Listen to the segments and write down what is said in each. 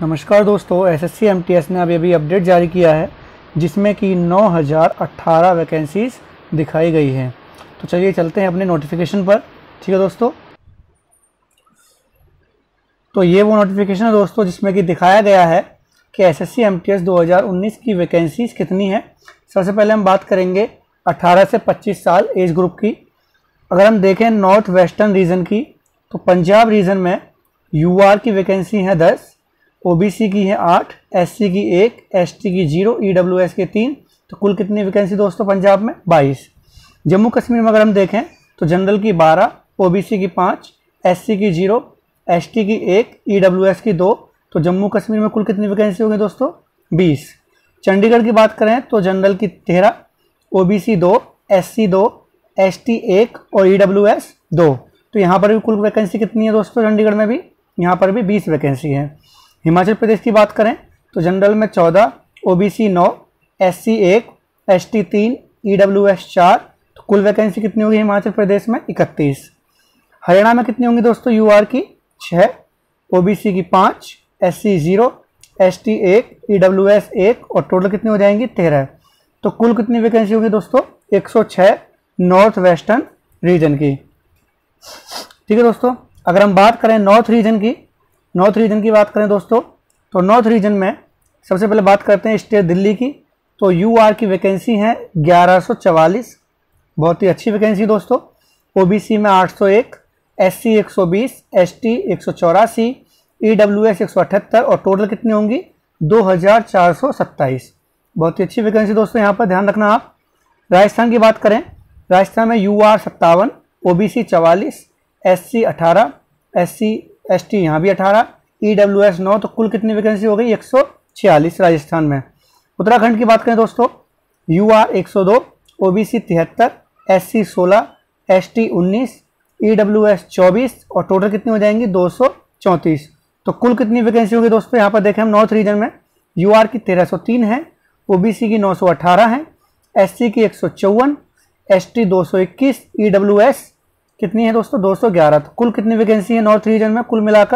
नमस्कार दोस्तों, SSC MTS ने अभी अपडेट जारी किया है जिसमें कि 9018 वैकेंसीज दिखाई गई हैं। तो चलिए चलते हैं अपने नोटिफिकेशन पर। ठीक है दोस्तों, तो ये वो नोटिफिकेशन है दोस्तों जिसमें कि दिखाया गया है कि एसएससी एमटीएस 2019 की वैकेंसीज कितनी है। सबसे पहले हम बात करेंगे 18 से 25 साल एज ग्रुप की। अगर हम देखें नॉर्थ वेस्टर्न रीजन की, तो पंजाब रीजन में यूआर की वैकेंसी है 10, ओबीसी की है 8, एससी की 1, एसटी की 0, ईडब्ल्यूएस के 3। तो कुल कितनी वैकेंसी दोस्तों पंजाब में 22। जम्मू कश्मीर में अगर हम देखें तो जनरल की 12, ओबीसी की 5, एससी की 0, एसटी की 1, ईडब्ल्यूएस की 2। तो जम्मू कश्मीर में कुल कितनी वैकेंसी होगी दोस्तों 20। चंडीगढ़ की बात करें तो जनरल की 13, ओबीसी 2, एससी 2, एसटी 1 और ईडब्ल्यूएस 2। तो यहाँ पर भी कुल वैकेंसी कितनी है दोस्तों चंडीगढ़ में भी, यहाँ पर भी 20 वैकेंसी है। हिमाचल प्रदेश की बात करें तो जनरल में 14, ओबीसी 9, एससी 1, एसटी 3, ईडब्ल्यूएस 4। तो कुल वैकेंसी कितनी होगी हिमाचल प्रदेश में 31। हरियाणा में कितनी होंगी दोस्तों यूआर की 6, ओबीसी की 5, एससी 0, एसटी 1, ईडब्ल्यूएस 1 और टोटल कितनी हो जाएंगी 13। तो कुल कितनी वैकेंसी होगी दोस्तों 106 नॉर्थ वेस्टर्न रीजन की। ठीक है दोस्तों, अगर हम बात करें नॉर्थ रीजन की बात करें दोस्तों, तो नॉर्थ रीजन में सबसे पहले बात करते हैं स्टेट दिल्ली की। तो यूआर की वैकेंसी है 1144, बहुत ही अच्छी वैकेंसी दोस्तों। ओबीसी में 801, एससी 120, एसटी 184, ईडब्ल्यूएस 178 और टोटल कितनी होंगी 2427। बहुत ही अच्छी वैकेंसी दोस्तों, यहाँ पर ध्यान रखना आप। राजस्थान की बात करें, राजस्थान में यूआर 57, ओबीसी 44, एससी 18, एसटी यहाँ भी 18, ईडब्ल्यूएस 9। तो कुल कितनी वैकेंसी हो गई 146 राजस्थान में। उत्तराखंड की बात करें दोस्तों, UR 102, OBC 73, SC 16, ST 19, EWS 24 और टोटल कितनी हो जाएंगी 234। तो कुल कितनी वैकेंसी होगी दोस्तों, यहाँ पर देखें हम नॉर्थ रीजन में यूआर की 1303 है, ओबीसी की 918 है, एससी की 154, एसटी 221, ईडब्ल्यूएस कितनी है दोस्तों 211। तो कुल कितनी वैकेंसी है नॉर्थ रीजन में कुल मिलाकर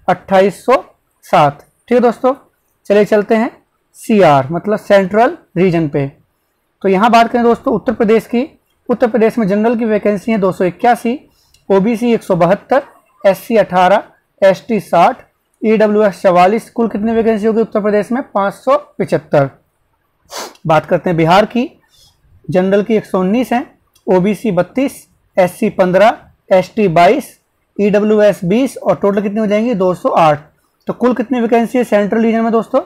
2807। ठीक है दोस्तों, चलिए चलते हैं सीआर मतलब सेंट्रल रीजन पे। तो यहाँ बात करें दोस्तों उत्तर प्रदेश की। उत्तर प्रदेश में जनरल की वैकेंसी है 281, ओबीसी 172, एससी 18, एसटी 60, ईडब्ल्यूएस 44। कुल कितनी वैकेंसी होगी उत्तर प्रदेश में 575। बात करते हैं बिहार की। जनरल की 119 है, ओबीसी 32, एससी 15, एसटी 22, ईडब्ल्यूएस 20 और टोटल कितनी हो जाएंगी 208। तो कुल कितनी वैकेंसी है सेंट्रल रीजन में दोस्तों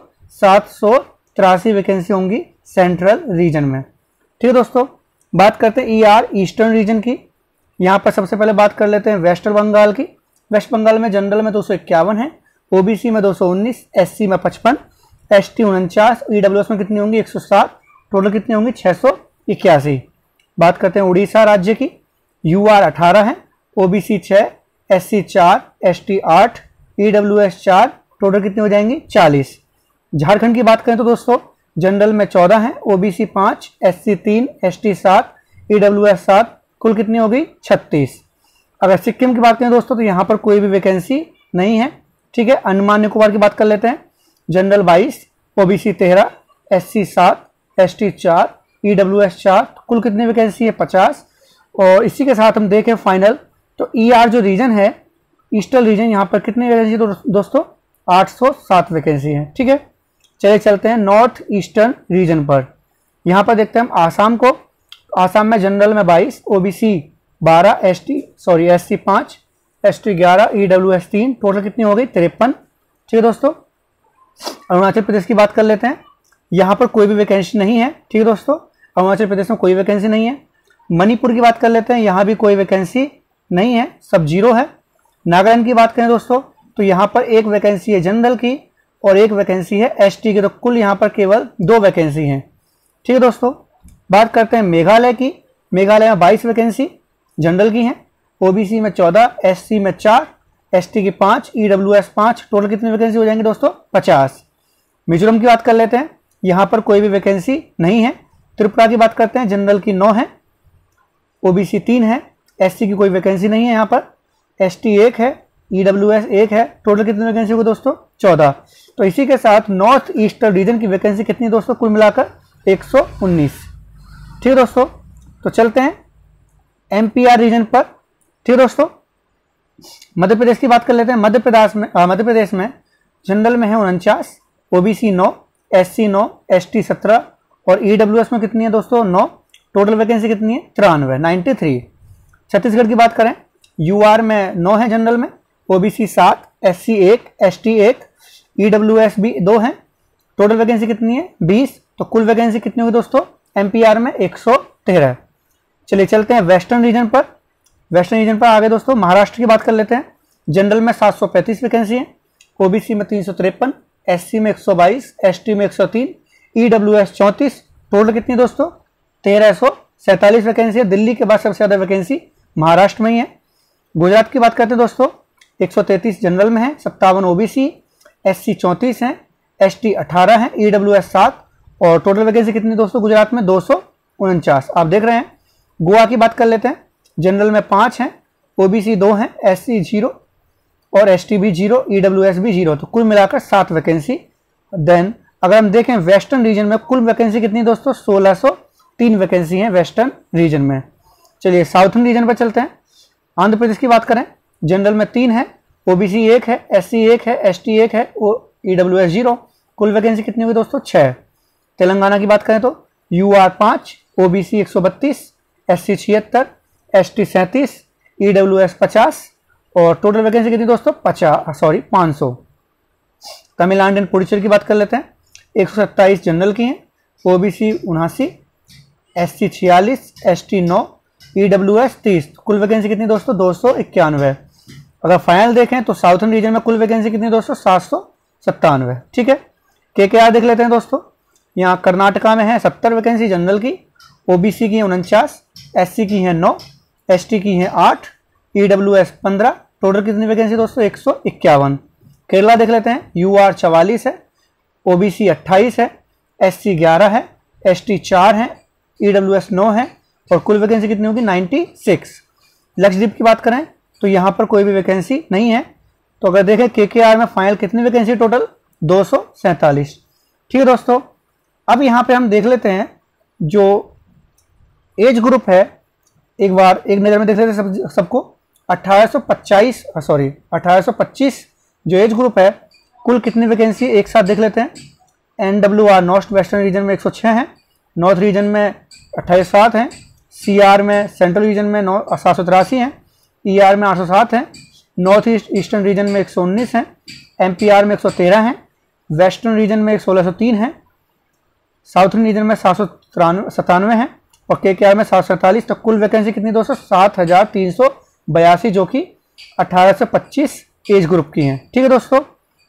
783 वैकेंसी होंगी सेंट्रल रीजन में। ठीक है दोस्तों, बात करते हैं ईआर ईस्टर्न रीजन की। यहाँ पर सबसे पहले बात कर लेते हैं वेस्ट बंगाल की। वेस्ट बंगाल में जनरल में 251 है, ओबीसी में 219, एससी में 55, एसटी 49, ईडब्ल्यूएस में कितनी होंगी 107। टोटल कितनी होंगी 681। बात करते हैं उड़ीसा राज्य की। यूआर 18 है, OBC 6, SC 4, ST 8, EWS 4। Total कितनी हो जाएंगी 40। झारखंड की बात करें तो दोस्तों जनरल में 14 है, ओबीसी 5, एससी 3, एसटी 7, ईडब्ल्यूएस 7। कुल कितनी हो गई 36। अगर सिक्किम की बात करें दोस्तों तो यहाँ पर कोई भी वैकेंसी नहीं है। ठीक है, अंडमान निकोबार की बात कर लेते हैं। General 22, OBC 13, SC 7, ST 4, EWS 4। कुल कितनी वैकेंसी है 50। और इसी के साथ हम देखें फाइनल तो ईआर जो रीजन है ईस्टर्न रीजन, यहाँ पर कितनी वैकेंसी दोस्तों 807 वैकेंसी है। ठीक है, चलिए चलते हैं नॉर्थ ईस्टर्न रीजन पर। यहाँ पर देखते हैं हम आसाम को। आसाम में जनरल में 22, OBC 12, SC 5, ST 11, EWS 3। Total कितनी हो गई 53। ठीक है दोस्तों, अरुणाचल प्रदेश की बात कर लेते हैं। यहाँ पर कोई भी वैकेंसी नहीं है। ठीक है दोस्तों, अरुणाचल प्रदेश में कोई वैकेंसी नहीं है। मणिपुर की बात कर लेते हैं, यहाँ भी कोई वैकेंसी नहीं है, सब 0 है। नागालैंड की बात करें दोस्तों तो यहाँ पर एक वैकेंसी है जनरल की और एक वैकेंसी है एसटी की। तो कुल यहाँ पर केवल 2 वैकेंसी हैं। ठीक है दोस्तों, बात करते हैं मेघालय की। मेघालय में 22 वैकेंसी जनरल की हैं, ओबीसी में 14, एससी में 4, एसटी की 5, ईडब्ल्यूएस 5। टोटल कितनी वैकेंसी हो जाएंगी दोस्तों 50। मिजोरम की बात कर लेते हैं, यहाँ पर कोई भी वैकेंसी नहीं है। त्रिपुरा की बात करते हैं, जनरल की 9 है, ओबीसी 3 है, एससी की कोई वैकेंसी नहीं है यहाँ पर, एसटी 1 है, EWS 1 है। टोटल कितनी वैकेंसी होगी दोस्तों? 14। तो इसी के साथ नॉर्थ ईस्टर्न रीजन की वैकेंसी कितनी है दोस्तों? कुल मिलाकर 119। ठीक है दोस्तों, तो चलते हैं MPR रीजन पर। ठीक है दोस्तों, मध्य प्रदेश की बात कर लेते हैं। मध्य प्रदेश में जनरल में है 49, OBC 9, SC 9, ST 17 और EWS में कितनी है दोस्तों? 9। टोटल वैकेंसी कितनी है? 93, 93। छत्तीसगढ़ की बात करें, UR में 9 है जनरल में, OBC 7, SC 1, ST 1, EWS भी 2 है। टोटल वैकेंसी कितनी है? 20। तो कुल वैकेंसी कितनी होगी दोस्तों MPR में? 113। चलिए चलते हैं वेस्टर्न रीजन पर। वेस्टर्न रीजन पर आगे दोस्तों महाराष्ट्र की बात कर लेते हैं। जनरल में 735 वैकेंसी है, OBC में 353, SC में 122, ST में 103, EWS 34। टोटल कितनी दोस्तों? 1347 वैकेंसी है। दिल्ली के बाद सबसे ज़्यादा वैकेंसी महाराष्ट्र में ही है। गुजरात की बात करते हैं दोस्तों, 133 जनरल में है, 57 OBC, SC 34 है, ST 18 है, EWS 7 और टोटल वैकेंसी कितनी दोस्तों गुजरात में? 249। आप देख रहे हैं। गोवा की बात कर लेते हैं। जनरल में 5 हैं, OBC 2 हैं, SC 0 और ST भी 0, EWS भी 0। तो कुल मिलाकर 7 वैकेंसी। देन अगर हम देखें वेस्टर्न रीजन में कुल वैकेंसी कितनी दोस्तों? 1603 वैकेंसी है वेस्टर्न रीजन में। चलिए साउथर्न रीजन पर चलते हैं। आंध्र प्रदेश की बात करें, जनरल में 3 है, OBC 1 है, SC 1 है, ST 1 है, EWS 0। कुल वैकेंसी कितनी होगी दोस्तों? 6। तेलंगाना की बात करें तो UR 5, OBC 132, SC 76, ST 37, EWS 50 और टोटल वैकेंसी कितनी दोस्तों? 500। तमिलनाडु एंड पुडुचेरी की बात कर लेते हैं। 127 जनरल की हैं, OBC 79, SC 46, ST 9, EWS 30। कुल वैकेंसी कितनी दोस्तों? 291। अगर फाइनल देखें तो साउथर्न रीजन में कुल वैकेंसी कितनी दोस्तों? 797। ठीक है, KKR देख लेते हैं दोस्तों। यहाँ कर्नाटका में है 70 वैकेंसी जनरल की, OBC की है 49, SC की है 9, ST की है 8, EWS 15। टोटल कितनी वैकेंसी दोस्तों? 151। केरला देख लेते हैं। UR 44 है, OBC 28 है, SC 11 है, ST 4 है, EWS 9 है और कुल वैकेंसी कितनी होगी? 96। लक्षद्वीप की बात करें तो यहाँ पर कोई भी वैकेंसी नहीं है। तो अगर देखें KKR में फाइनल कितनी वैकेंसी टोटल? 247। ठीक है दोस्तों, अब यहाँ पे हम देख लेते हैं जो एज ग्रुप है, एक बार एक नज़र में देख लेते हैं सबको। 1825 जो एज ग्रुप है, कुल कितनी वैकेंसी एक साथ देख लेते हैं। NWR नॉर्थ वेस्टर्न रीजन में 106 हैं, नॉर्थ रीजन में 28 हैं, CR में सेंट्रल रीजन में 783 हैं, ER में 807 हैं, नॉर्थ ईस्टर्न रीजन में 119 हैं, MPR में 113 हैं, वेस्टर्न रीजन में 1603 हैं, साउथर्न रीजन में 797 हैं और KKR में 747। तो कुल वैकेंसी कितनी दोस्तों? 7382 जो कि 18 से 25 एज ग्रुप की हैं। ठीक है दोस्तों,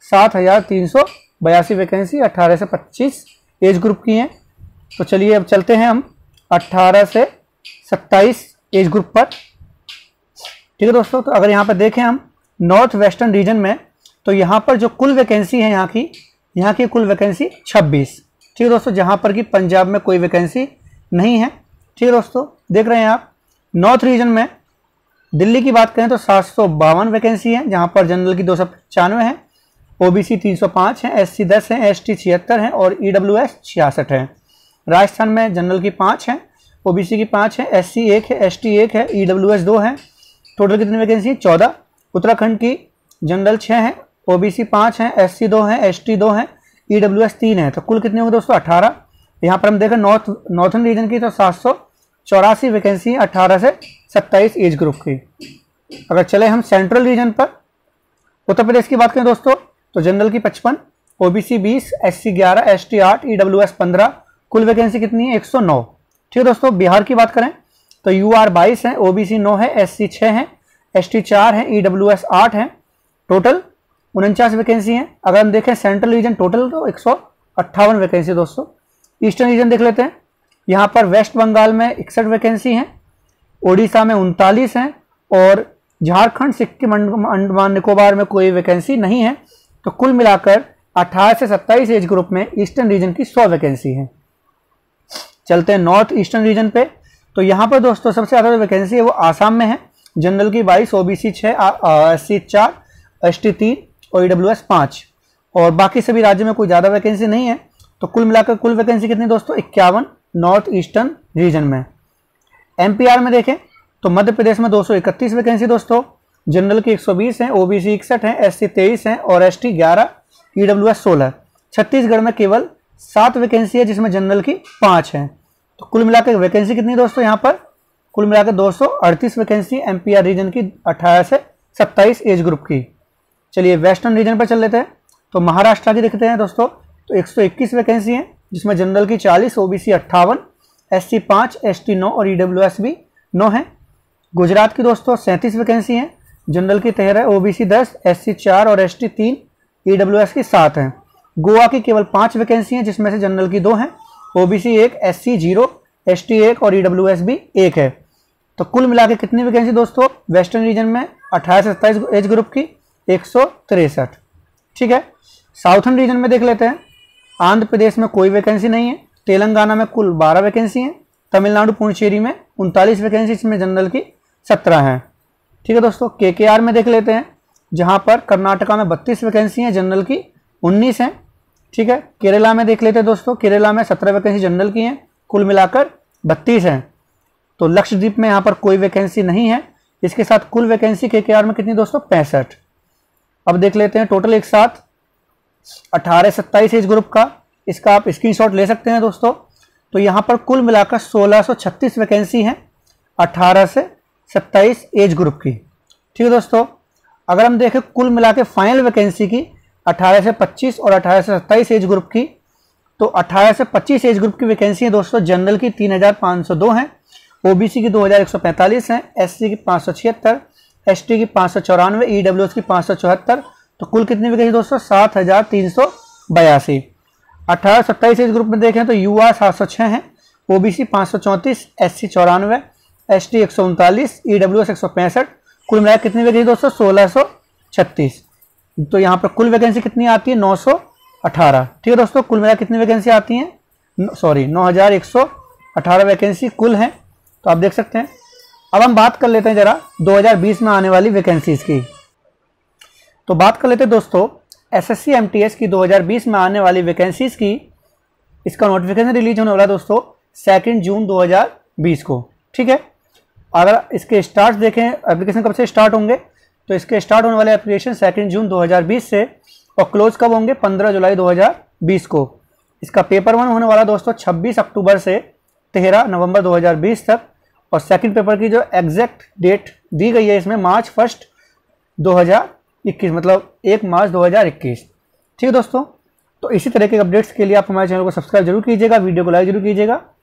7382 वैकेंसी 18 से 25 एज ग्रुप की हैं। तो चलिए अब चलते हैं हम 18 से 27 एज ग्रुप पर। ठीक है दोस्तों, तो अगर यहाँ पर देखें हम नॉर्थ वेस्टर्न रीजन में, तो यहाँ पर जो कुल वैकेंसी है यहाँ की कुल वैकेंसी 26। ठीक है दोस्तों, जहाँ पर कि पंजाब में कोई वैकेंसी नहीं है। ठीक है दोस्तों, देख रहे हैं आप। नॉर्थ रीजन में दिल्ली की बात करें तो 752 वैकेंसी है, जहाँ पर जनरल की 295 है, OBC 305 है, SC 10 है, ST 76 है और EWS 66 है। राजस्थान में जनरल की 5 है, OBC की 5 है, SC 1 है, ST 1 है, EWS 2 है। टोटल कितनी वैकेंसी? 14। उत्तराखंड की जनरल 6 है, OBC 5 है, SC 2 है, ST 2 है, EWS 3 है। तो कुल कितनी होगी दोस्तों? 18। यहाँ पर हम देखें नॉर्थर्न रीजन की तो 784 वैकेंसी 18 से 27 एज ग्रुप की। अगर चले हम सेंट्रल रीजन पर, उत्तर प्रदेश की बात करें दोस्तों, तो जनरल की 55, OBC 20, SC 11, ST 8, EWS 15। कुल वैकेंसी कितनी है? 109। ठीक है दोस्तों, बिहार की बात करें तो UR 22 है, OBC 9 है, SC 6 है, ST 4 है, EWS 8 है। टोटल 49 वैकेंसी है। अगर हम देखें सेंट्रल रीजन टोटल तो 158 वैकेंसी दोस्तों। ईस्टर्न रीजन देख लेते हैं। यहाँ पर वेस्ट बंगाल में 61 वैकेंसी हैं, ओडिशा में 39 हैं और झारखंड, सिक्किम, अंडमान निकोबार में कोई वैकेंसी नहीं है। तो कुल मिलाकर 18 से 27 एज ग्रुप में ईस्टर्न रीजन की 100 वैकेंसी है। चलते हैं नॉर्थ ईस्टर्न रीजन पे। तो यहाँ पर दोस्तों सबसे ज़्यादा जो वैकेंसी है वो आसाम में है। जनरल की 22, OBC 6, SC 4, ST 3 और EWS 5, और बाकी सभी राज्यों में कोई ज़्यादा वैकेंसी नहीं है। तो कुल मिलाकर कुल वैकेंसी कितनी दोस्तों 51 नॉर्थ ईस्टर्न रीजन में। MPR में देखें तो मध्य प्रदेश में 231 वैकेंसी दोस्तों, जनरल की 120 हैं, OBC 61 हैं, SC 23 हैं और ST 11, EWS 16। छत्तीसगढ़ में केवल 7 वैकेंसी है जिसमें जनरल की 5 हैं। तो कुल मिलाकर वैकेंसी कितनी दोस्तों यहाँ पर कुल मिलाकर 238 वैकेंसी MPR रीजन की 18 से 27 एज ग्रुप की। चलिए वेस्टर्न रीजन पर चल लेते हैं। तो महाराष्ट्र की देखते हैं दोस्तों, तो 121 वैकेंसी हैं जिसमें जनरल की 40, OBC 58, SC 5, ST 9 और EWS भी 9 है। गुजरात की दोस्तों 37 वैकेंसी हैं, जनरल की 13, OBC 10, SC 4 और ST 3, EWS की 7 हैं। गोवा की केवल 5 वैकेंसी हैं जिसमें से जनरल की 2 हैं, OBC 1, SC 0, ST 1 और EWS भी 1 है। तो कुल मिलाकर कितनी वैकेंसी दोस्तों वेस्टर्न रीजन में 18 से 27 एज ग्रुप की 163। ठीक है, साउथर्न रीजन में देख लेते हैं। आंध्र प्रदेश में कोई वैकेंसी नहीं है, तेलंगाना में कुल 12 वैकेंसी हैं, तमिलनाडु पुडुचेरी में 39 वैकेंसी, इसमें जनरल की 17 हैं। ठीक है दोस्तों, KKR में देख लेते हैं जहां पर कर्नाटका में 32 वैकेंसी हैं, जनरल की 19 हैं। ठीक है, केरला में देख लेते हैं दोस्तों, केरला में 17 वैकेंसी जनरल की हैं, कुल मिलाकर 32 हैं। तो लक्षद्वीप में यहाँ पर कोई वैकेंसी नहीं है। इसके साथ कुल वैकेंसी KKR में कितनी दोस्तों 65। अब देख लेते हैं टोटल एक साथ 18 से 27 एज ग्रुप का, इसका आप स्क्रीनशॉट ले सकते हैं दोस्तों। तो यहाँ पर कुल मिलाकर 1636 वैकेंसी हैं 18 से 27 एज ग्रुप की। ठीक है दोस्तों, अगर हम देखें कुल मिलाकर फाइनल वैकेंसी की 18 से 25 और 18 से 27 एज ग्रुप की, तो 18 से 25 एज ग्रुप की वैकेंसी है दोस्तों, जनरल की 3502 हैं, OBC की 2145 हैं, SC की 576, ST की 594, EWS की 574। तो कुल कितनी वैकेंसी दोस्तों 7382। 18 से 27 एज ग्रुप में देखें तो UR 706 हैं, OBC 534, SC 94, ST 139, EWS 165। कुल मिलाकर कितनी वैकेंसी दोस्तों 1636। तो यहाँ पर कुल वैकेंसी कितनी आती है 918। ठीक है दोस्तों, कुल मिलाकर कितनी वैकेंसी आती हैं 9118 वैकेंसी कुल हैं। तो आप देख सकते हैं। अब हम बात कर लेते हैं जरा 2020 में आने वाली वैकेंसीज की। तो बात कर लेते हैं दोस्तों SSC MTS की 2020 में आने वाली वैकेंसीज की। इसका नोटिफिकेशन रिलीज होने वाला है दोस्तों 2 जून 2020 को। ठीक है, अगर इसके स्टार्ट देखें एप्लीकेशन कब से स्टार्ट होंगे, तो इसके स्टार्ट होने वाले एप्लीकेशन 2 जून 2020 से, और क्लोज कब होंगे 15 जुलाई 2020 को। इसका पेपर 1 होने वाला दोस्तों 26 अक्टूबर से 13 नवंबर 2020 तक, और सेकंड पेपर की जो एग्जैक्ट डेट दी गई है इसमें मार्च 1 2021, मतलब 1 मार्च 2021। ठीक है दोस्तों, तो इसी तरह के अपडेट्स के लिए आप हमारे चैनल को सब्सक्राइब जरूर कीजिएगा, वीडियो को लाइक जरूर कीजिएगा।